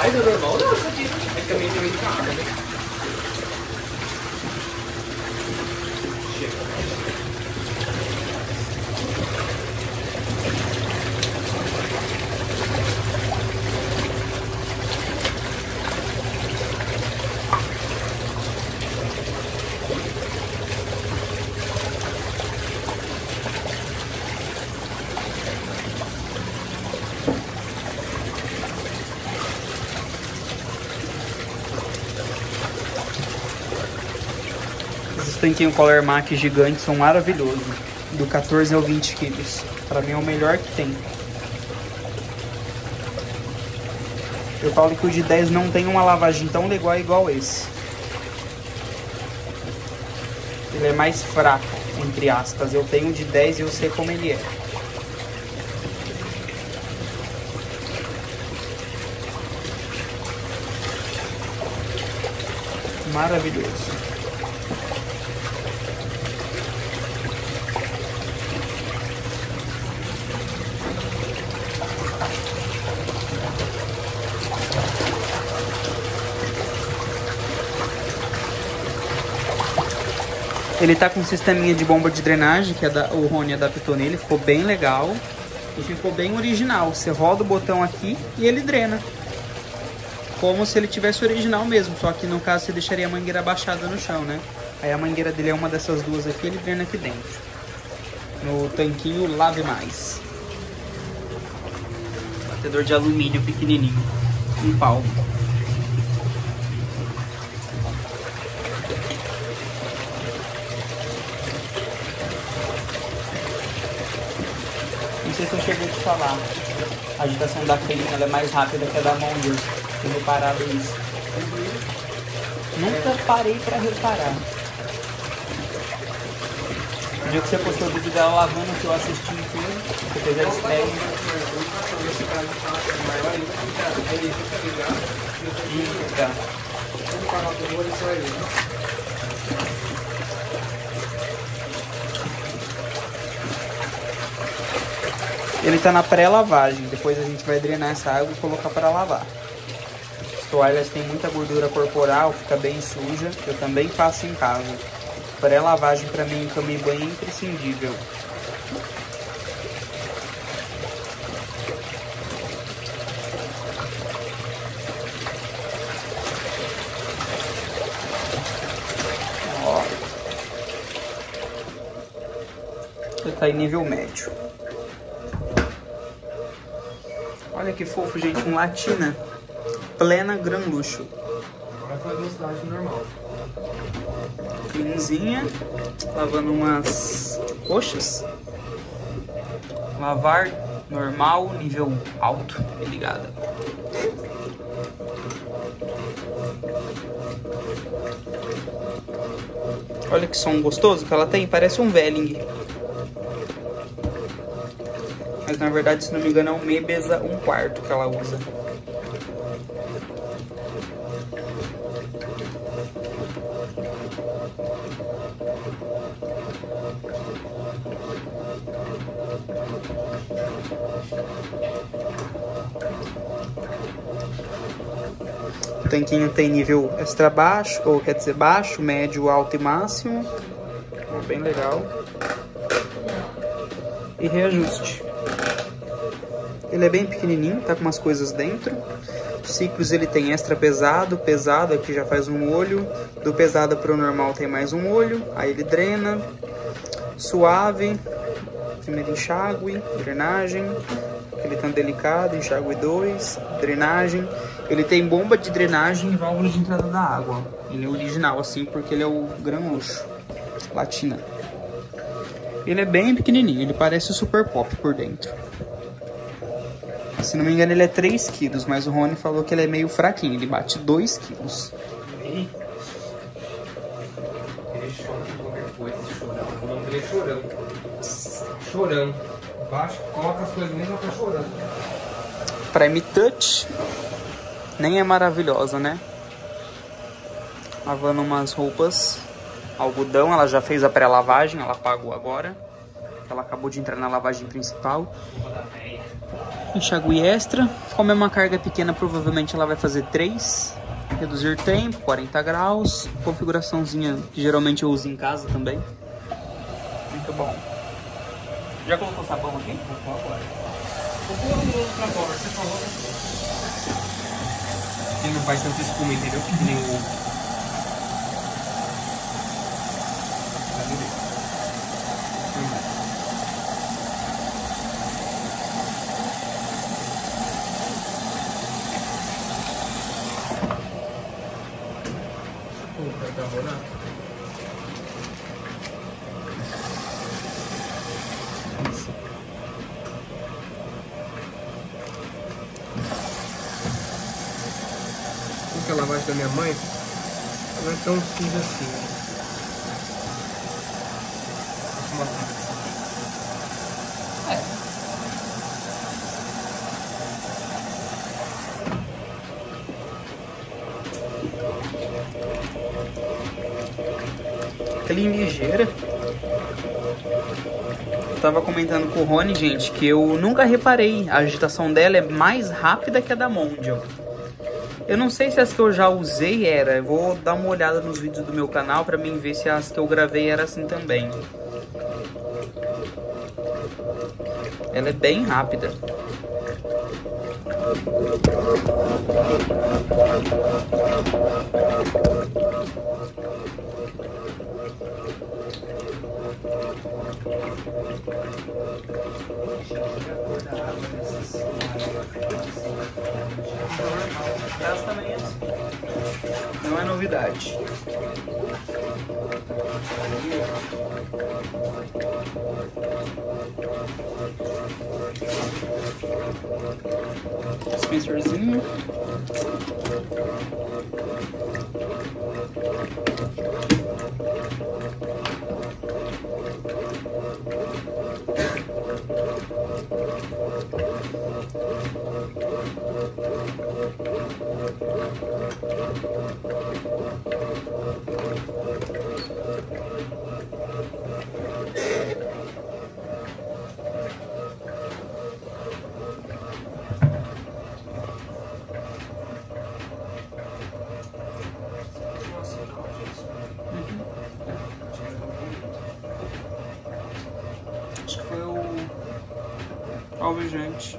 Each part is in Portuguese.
Mas é normal não, isso aqui. Mas também tem muita água, né? Esses tanquinhos Color Mac gigantes são maravilhosos. Do 14 ao 20 quilos. Pra mim é o melhor que tem. Eu falo que o de 10 não tem uma lavagem tão legal igual esse. Ele é mais fraco, entre aspas. Eu tenho o de 10 e eu sei como ele é. Maravilhoso. Ele tá com um sisteminha de bomba de drenagem, que o Rony adaptou nele, ficou bem legal. E ficou bem original. Você roda o botão aqui e ele drena. Como se ele tivesse original mesmo, só que no caso você deixaria a mangueira abaixada no chão, né? Aí a mangueira dele é uma dessas duas aqui, ele drena aqui dentro. No tanquinho Lave Mais. Batedor de alumínio pequenininho. Um palmo. Não sei se eu cheguei a te falar. A agitação da crina ela é mais rápida que a da mão dele. Eu reparado isso. Nunca parei pra reparar. O dia que você postou o vídeo dela lavando, que eu assisti inteiro, você fez a estreia. Ele tá na pré-lavagem, depois a gente vai drenar essa água e colocar para lavar. As toalhas têm muita gordura corporal, fica bem suja, eu também faço em casa. Pré-lavagem para mim em cama e banho é imprescindível. Ó. Ele tá em nível médio. Olha que fofo, gente, um Latina plena gran luxo. Agora foi a velocidade normal. Cleanzinha, lavando umas coxas. Lavar normal, nível alto, ligada. Olha que som gostoso que ela tem, parece um Velling. Mas na verdade, se não me engano, é um Mebeza 1/4 que ela usa. O tanquinho tem nível extra baixo, ou quer dizer baixo, médio, alto e máximo. Bem legal. E reajuste. Ele é bem pequenininho, tá com umas coisas dentro. Os ciclos ele tem extra pesado, pesado aqui já faz um olho. Do pesado para o normal tem mais um olho. Aí ele drena. Suave. Primeiro enxágue, drenagem. Ele tão delicado, enxágue 2, drenagem. Ele tem bomba de drenagem e válvula de entrada da água. Ele é original assim porque ele é o gran luxo. Latina. Ele é bem pequenininho, ele parece o Super Pop por dentro. Se não me engano ele é 3 quilos, mas o Rony falou que ele é meio fraquinho, ele bate 2 quilos. Ele chora de qualquer coisa, chorão. O nome dele é Chorão. Chorão. Baixa, coloca as coisas mesmo, tá chorando. Prime Touch. Nem é maravilhosa, né? Lavando umas roupas. Algodão, ela já fez a pré-lavagem, ela apagou agora. Ela acabou de entrar na lavagem principal. Enxague extra. Como é uma carga pequena, provavelmente ela vai fazer 3. Reduzir tempo, 40 graus. Configuraçãozinha que geralmente eu uso em casa também. Muito bom. Já colocou sabão aqui? Vou pôr agora. Vou pôr um outro pra fora, você falou. Ele não faz tanta espuma, entendeu? Que nem o ovo. Porque a lavagem da minha mãe não é tão suja assim. Clean ligeira. Eu tava comentando com o Rony, gente, que eu nunca reparei. A agitação dela é mais rápida que a da Mondial. Eu não sei se as que eu já usei era. Eu vou dar uma olhada nos vídeos do meu canal pra mim ver se as que eu gravei era assim também. Ela é bem rápida. Não é novidade. Dispenserzinho. Acho que foi o alvejante.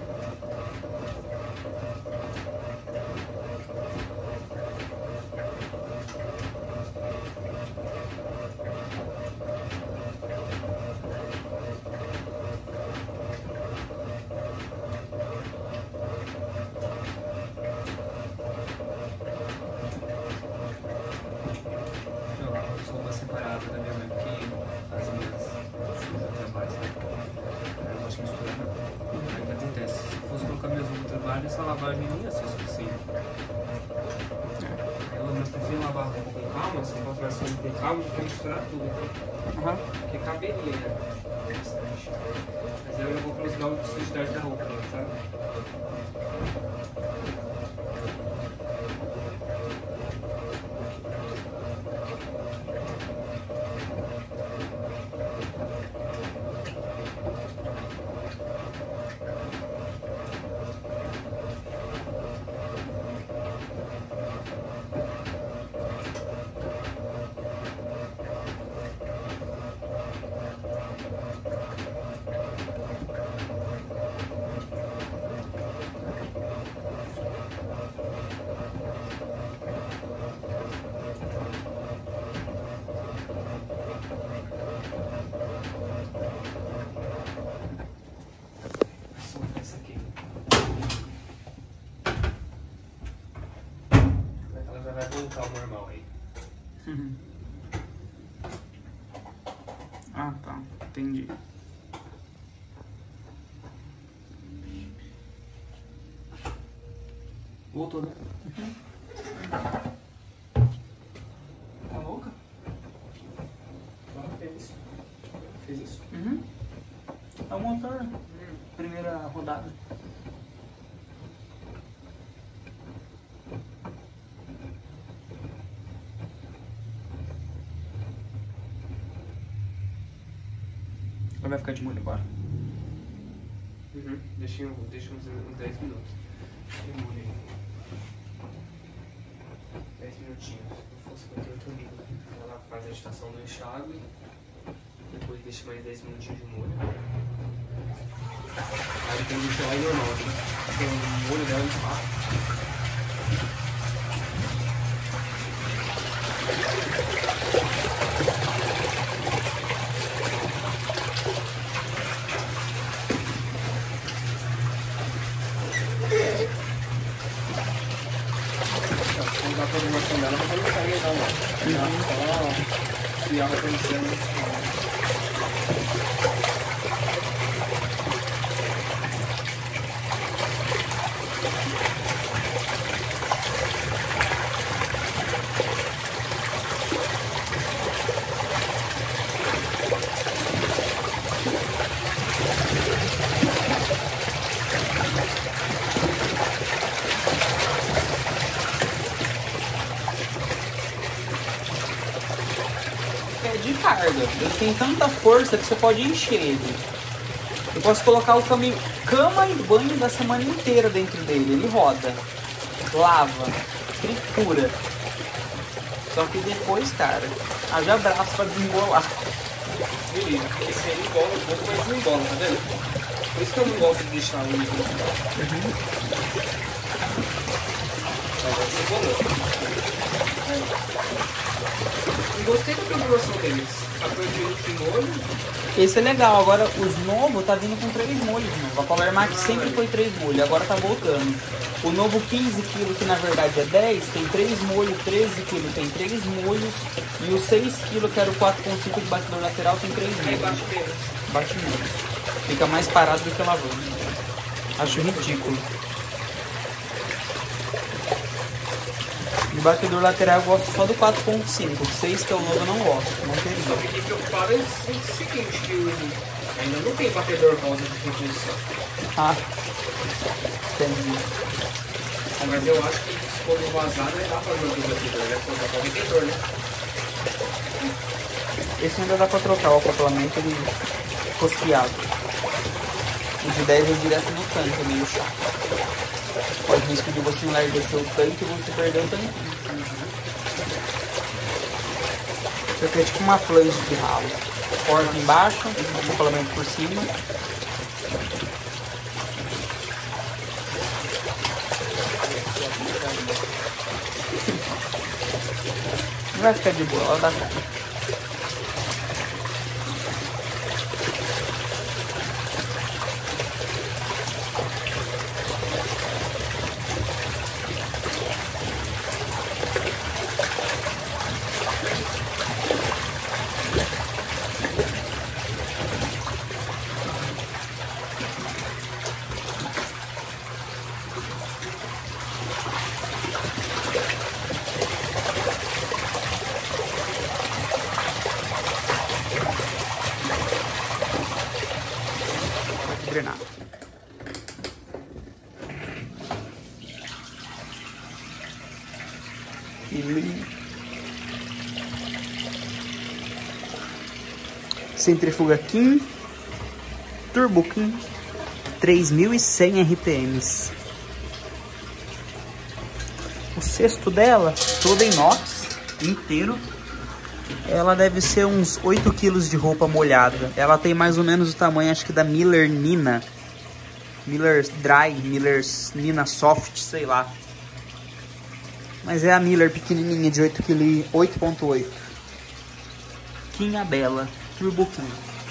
Sou uma separada da minha mãe, porque as minhas sujas trabalham, sabe? Eu gosto de misturar, não. Aí o que acontece? Se eu fosse colocar minhas roupas no trabalho, essa lavagem não ia ser suficiente. Eu prefiro lavar a roupa com calma, se eu for tração com calma, eu vou misturar tudo. Porque caberia, né? Bastante. Mas aí eu vou para os graus de sujidade da roupa, sabe? Vai voltar ao normal aí. Ah, tá. Entendi. Voltou, né? Tá louca? Ela fez isso. Fez isso. É o motor. Primeira rodada. Ou vai ficar de molho agora? Deixa uns 10 minutos. De molho aí. 10 minutinhos. Se fosse 58 minutos. Ela faz a agitação do enxágue. Depois deixa mais 10 minutinhos de molho. Aí tem que deixar lá em normal, né? Porque o molho dela é muito rápido. Quando a coordenação dela vai começar legal lá. E ela vai conhecendo. De carga, ele tem tanta força que você pode encher ele. Eu posso colocar o cama e banho da semana inteira dentro dele. Ele roda, lava, tritura. Só que depois, cara, haja braço pra desembolar. Beleza, esse aí embola um pouco, mas não embola, tá vendo? Por isso que eu não gosto de deixar o líquido. Agora você embolou. Gostei da configuração deles. A coisa de molho. Esse é legal, agora os novos tá vindo com 3 molhos de novo. A Polar Max sempre foi 3 molhos, agora tá voltando. O novo 15 kg, que na verdade é 10, tem 3 molhos, 13 kg tem 3 molhos. E o 6 kg, que era o 4.5 de batidor lateral, tem 3 molhos. Aí bate menos. Bate menos. Fica mais parado do que lavando. Acho ridículo. De batedor lateral eu gosto só do 4.5, o 6 que é o novo eu não gosto, não Só teria. fiquei preocupado é o seguinte, que ainda não tem batedor rosa de reposição. Ah, entendi. Mas eu acho que quando vazar não dá pra fazer o batedor, né? Colocar para o batedor, né? Esse ainda dá pra trocar o acoplamento ele rosqueado. O de 10 é direto no tanque, é meio chato. Pode risco de você enlarguecer o tanque e você perder o tanque. Isso aqui é tipo uma flange de ralo. Porta embaixo, acoplamento por cima. Vai ficar de boa, ela dá conta. Drenar. Centrifuga King Turbo King 3100 RPMs. O cesto dela, todo em inox, inteiro. Ela deve ser uns 8 kg de roupa molhada. Ela tem mais ou menos o tamanho, acho que da Miller Nina. Miller Dry, Miller Nina Soft, sei lá. Mas é a Miller pequenininha de 8 kg, 8.8. Quinha Bela, Turbo King.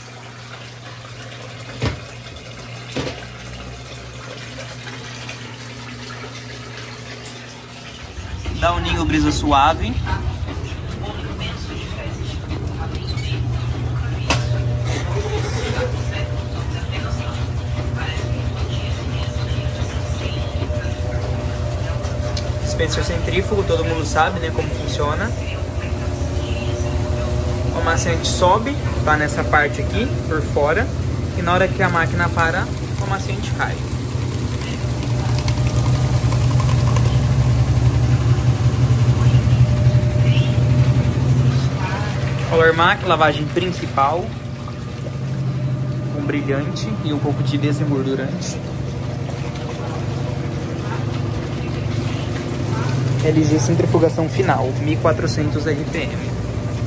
Dá um ninho brisa suave. Dispenser centrífugo, todo mundo sabe, né, como funciona. O amaciante sobe, tá nessa parte aqui, por fora. E na hora que a máquina para, o amaciante cai. Polar Mac, lavagem principal. brilhante e um pouco de desengordurante. LG centrifugação final, 1400 RPM.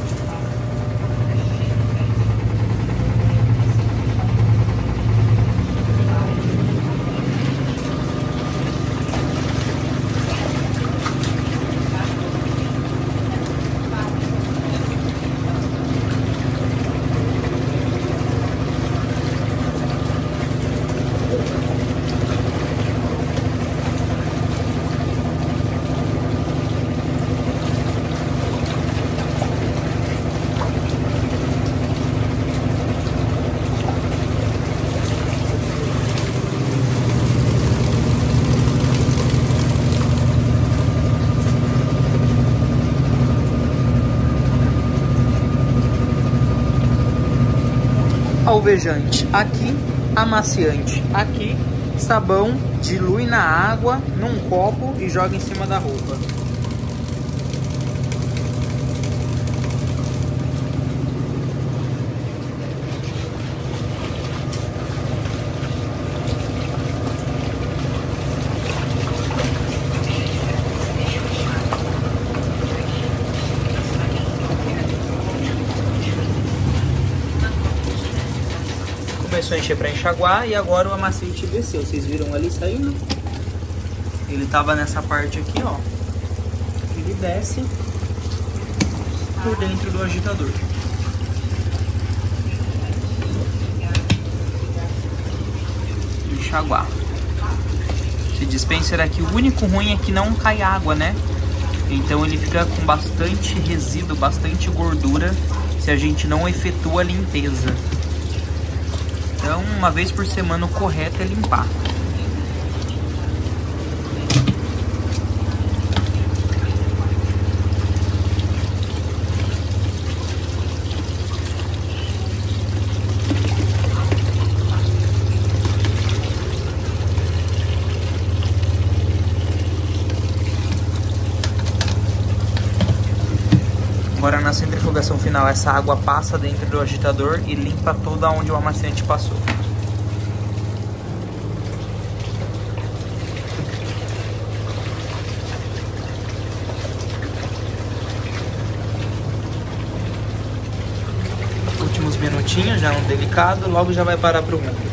Alvejante aqui, amaciante aqui, sabão, dilui na água, num copo e joga em cima da roupa. Começou a encher para enxaguar e agora o amaciante desceu. Vocês viram ali saindo? Ele tava nessa parte aqui, ó. Ele desce por dentro do agitador. Enxaguar. Esse dispenser aqui, o único ruim é que não cai água, né? Então ele fica com bastante resíduo, bastante gordura se a gente não efetua a limpeza. Então, uma vez por semana o correto é limpar. Agora na centrifugação final essa água passa dentro do agitador e limpa toda onde o amaciante passou. Últimos minutinhos, já no delicado, logo já vai parar para o mundo.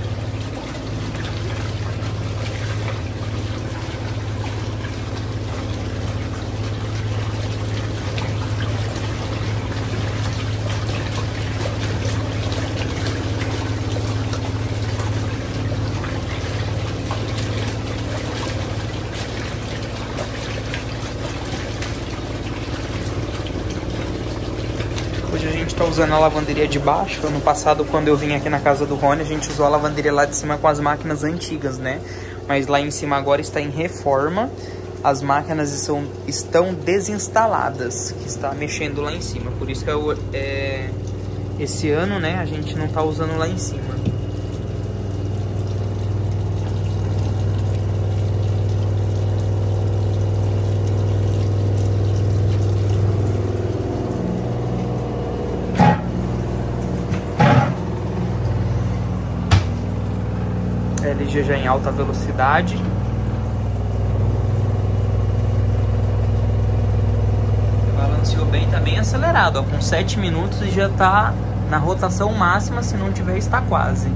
Hoje a gente tá usando a lavanderia de baixo. Ano passado, quando eu vim aqui na casa do Rony, a gente usou a lavanderia lá de cima com as máquinas antigas, né? Mas lá em cima agora está em reforma. As máquinas estão desinstaladas, que está mexendo lá em cima. Por isso que esse ano, né, a gente não tá usando lá em cima. LG já em alta velocidade. Balanceou bem, tá bem acelerado, ó, com 7 minutos e já tá na rotação máxima, se não tiver está quase.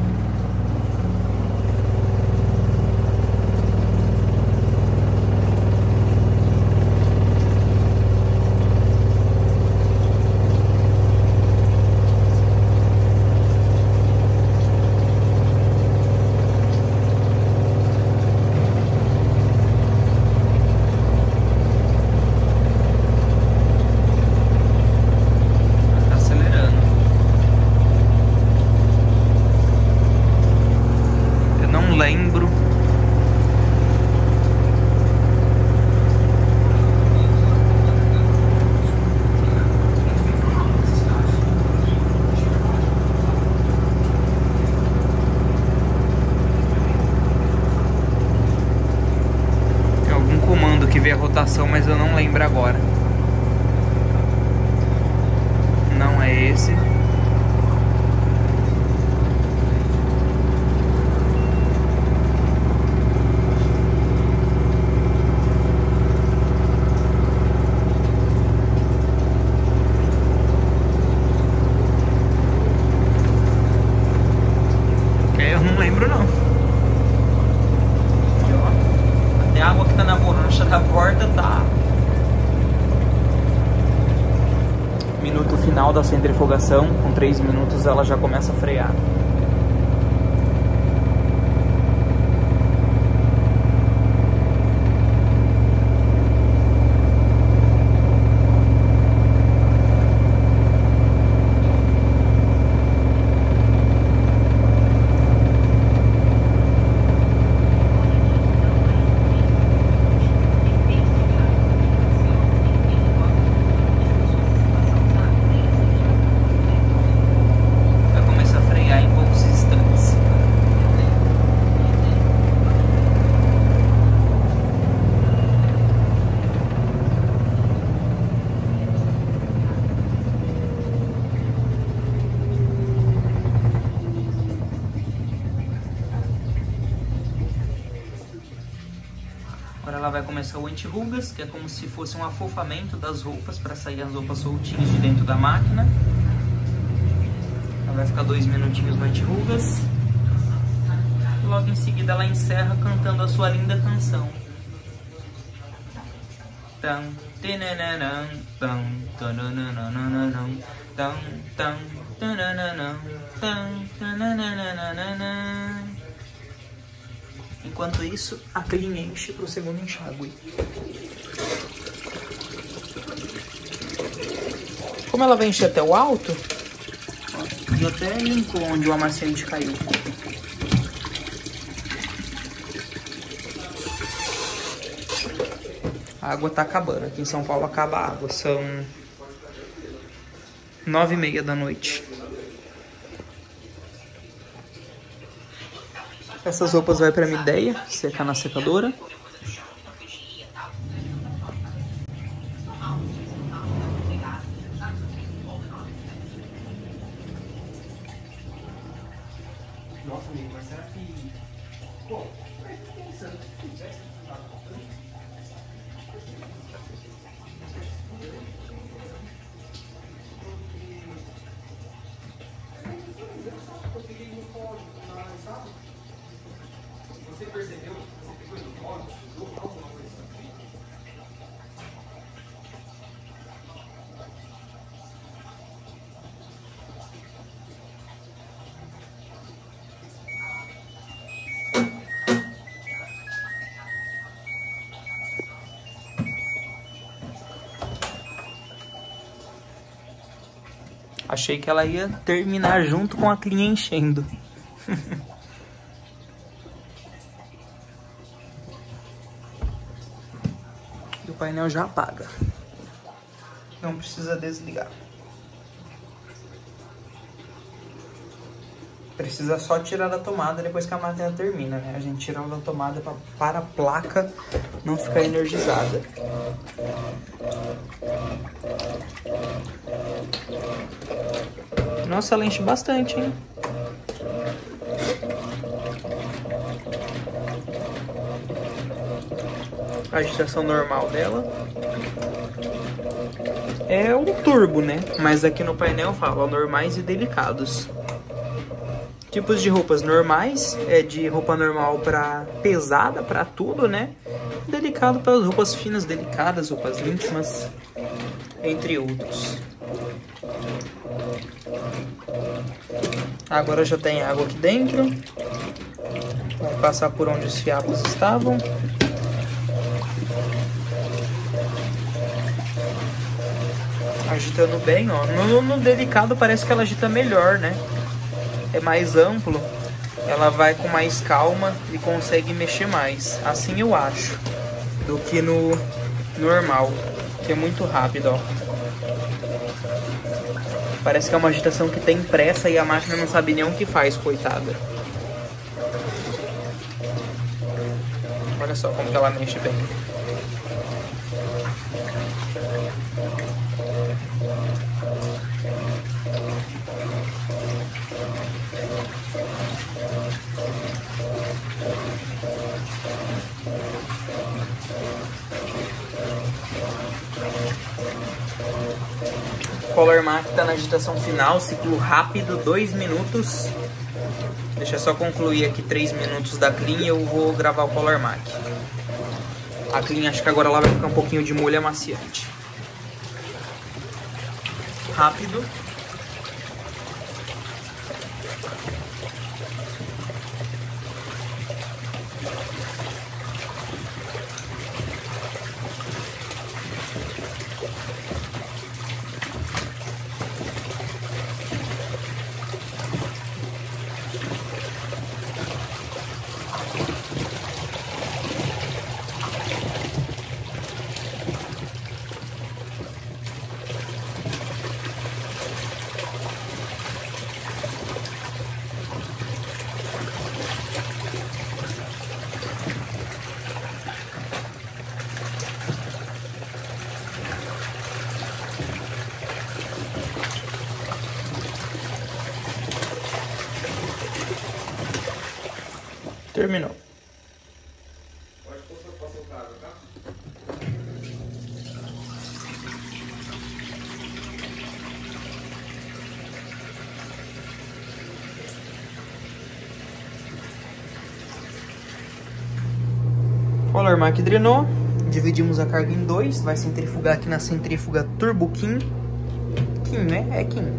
final da centrifugação, com 3 minutos ela já começa a frear. Agora ela vai começar o anti-rugas, que é como se fosse um afofamento das roupas, para sair as roupas soltinhas de dentro da máquina. Ela vai ficar 2 minutinhos no anti-rugas. E logo em seguida ela encerra cantando a sua linda canção. Tam, tenenenam, tam, tanananananam, tam, tam, tanananam, tam, tanananananam. Enquanto isso, a clean enche para o segundo enxágue. Como ela vai encher até o alto, ó, e até limpou onde o amaciante caiu. A água tá acabando. Aqui em São Paulo acaba a água. São 9h30 da noite. Essas roupas vai pra Mideia, secar na secadora. Nossa, amigo, mas será que... Bom, pensando, você percebeu? Você pegou ele no colo? Alguma coisa assim? Achei que ela ia terminar junto com a clean enchendo. E o painel já apaga. Não precisa desligar. Precisa só tirar da tomada depois que a máquina termina, né? A gente tira da tomada para a placa não ficar energizada. Nossa, ela enche bastante, hein? A agitação normal dela é um turbo, né? Mas aqui no painel fala normais e delicados. Tipos de roupas normais é de roupa normal para pesada, para tudo, né? Delicado para as roupas finas, delicadas, roupas íntimas, entre outros. Agora já tem água aqui dentro. Vai passar por onde os fiapos estavam. Agitando bem, ó. No delicado parece que ela agita melhor, né? É mais amplo. Ela vai com mais calma e consegue mexer mais. Assim eu acho. Do que no normal, que é muito rápido, ó. Parece que é uma agitação que tem pressa e a máquina não sabe nem o que faz, coitada. Olha só como que ela mexe bem. Color Mac está na agitação final, ciclo rápido, 2 minutos. Deixa eu só concluir aqui 3 minutos da clean e eu vou gravar o Color Mac. A clean acho que agora ela vai ficar um pouquinho de molho amaciante. rápido. Terminou. Pode passar o caso, tá? O Alarmac drenou. Dividimos a carga em dois. Vai centrifugar aqui na centrífuga Turbo King. King, né? É King.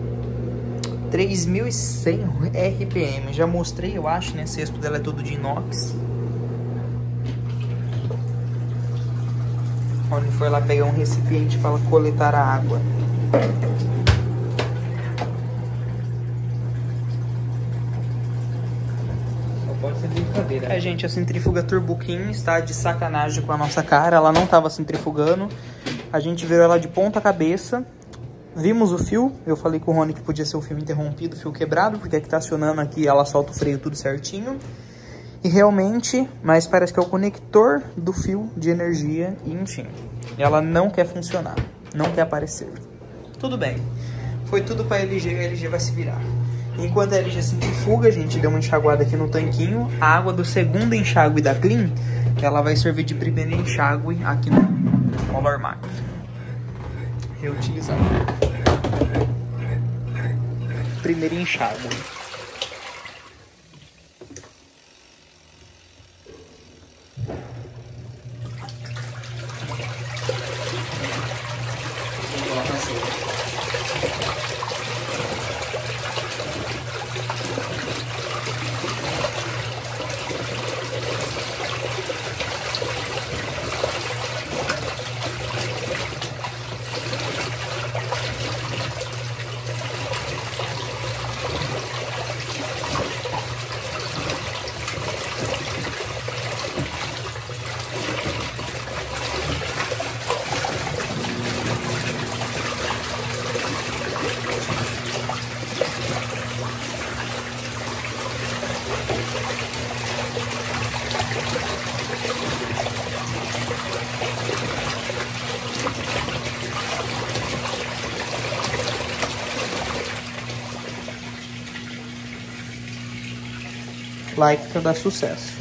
3.100 RPM. Já mostrei, eu acho, né? O cesto dela é todo de inox. Rony foi lá pegar um recipiente para coletar a água. Só pode ser brincadeira. Gente, a centrífuga Turbo King está de sacanagem com a nossa cara. Ela não estava centrifugando. A gente virou ela de ponta cabeça. Vimos o fio, eu falei com o Rony que podia ser o fio interrompido, o fio quebrado, porque aqui tá acionando aqui, ela solta o freio tudo certinho. E realmente, mas parece que é o conector do fio de energia e enfim, ela não quer funcionar, não quer aparecer. Tudo bem, foi tudo pra LG e a LG vai se virar. Enquanto a LG centrifuga, a gente deu uma enxaguada aqui no tanquinho, a água do segundo enxágue da Clean, ela vai servir de primeiro enxágue aqui no Alarmac. Reutilizar. Primeiro enxágue. Vou colocar assim. Like pra dar sucesso.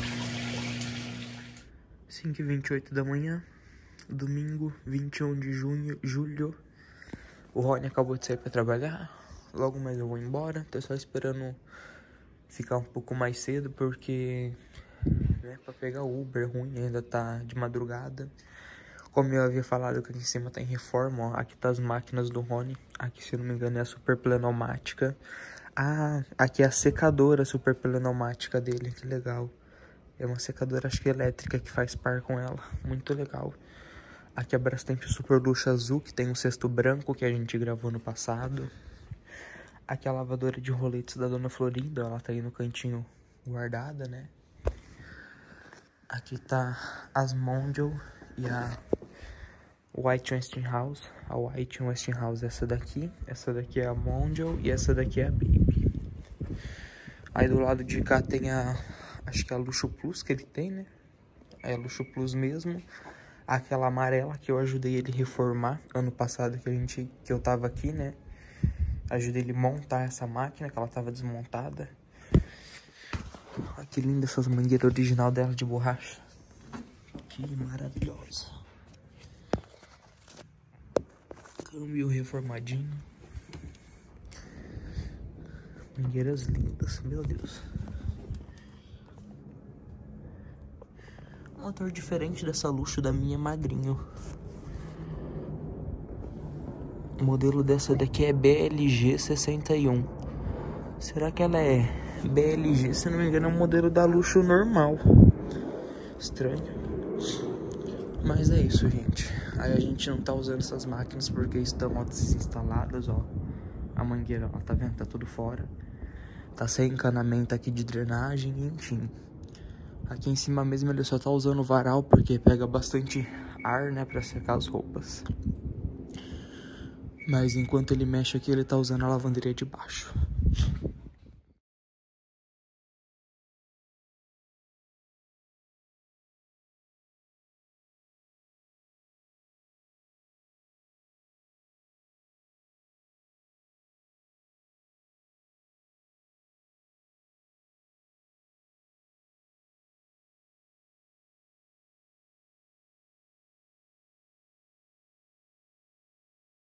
5h28 da manhã, domingo, 21 de julho. O Rony acabou de sair pra trabalhar. Logo mais eu vou embora. Tô só esperando ficar um pouco mais cedo, porque né, pra pegar Uber ruim, ainda tá de madrugada. Como eu havia falado, que aqui em cima tá em reforma, ó. Aqui tá as máquinas do Rony. Aqui, se eu não me engano, é a super pneumática. Ah, aqui é a secadora super pneumática dele, que legal. É uma secadora, acho que elétrica, que faz par com ela. Muito legal. Aqui a Brastemp Super Luxo Azul, que tem um cesto branco que a gente gravou no passado. Aqui a lavadora de roletes da Dona Florinda, ela tá aí no cantinho guardada, né? Aqui tá as Mondial e a White Westinghouse. A White Westinghouse é essa daqui. Essa daqui é a Mondial e essa daqui é a Baby. Aí do lado de cá tem a... acho que é a Luxo Plus que ele tem, né? É a Luxo Plus mesmo. Aquela amarela que eu ajudei ele reformar ano passado que eu tava aqui, né? Ajudei ele a montar essa máquina, que ela tava desmontada. Olha que linda essas mangueiras original dela de borracha. Que maravilhosa. Câmbio reformadinho. Mangueiras lindas, meu Deus. Um motor diferente dessa Luxo da minha, magrinho. O modelo dessa daqui é BLG 61. Será que ela é BLG? Se não me engano é um modelo da Luxo normal. Estranho. Mas é isso, gente. Aí a gente não tá usando essas máquinas porque estão ó, desinstaladas, ó. A mangueira, ó, tá vendo? Tá tudo fora. Tá sem encanamento aqui de drenagem, enfim. Aqui em cima mesmo ele só tá usando o varal porque pega bastante ar, né, pra secar as roupas. Mas enquanto ele mexe aqui, ele tá usando a lavanderia de baixo.